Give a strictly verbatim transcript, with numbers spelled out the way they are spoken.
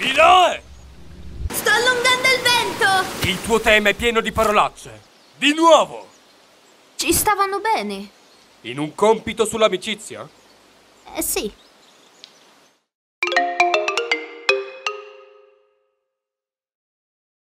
Chiloe! Sto allungando il vento! Il tuo tema è pieno di parolacce. Di nuovo! Ci stavano bene. In un compito sull'amicizia? Eh sì.